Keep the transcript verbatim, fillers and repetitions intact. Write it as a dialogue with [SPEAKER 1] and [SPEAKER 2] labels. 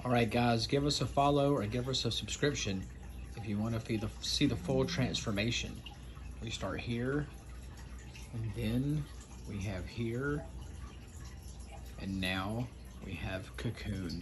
[SPEAKER 1] All right, guys, give us a follow or give us a subscription if you want to see the, see the full transformation. We start here, and then we have here, and now we have Cocoon.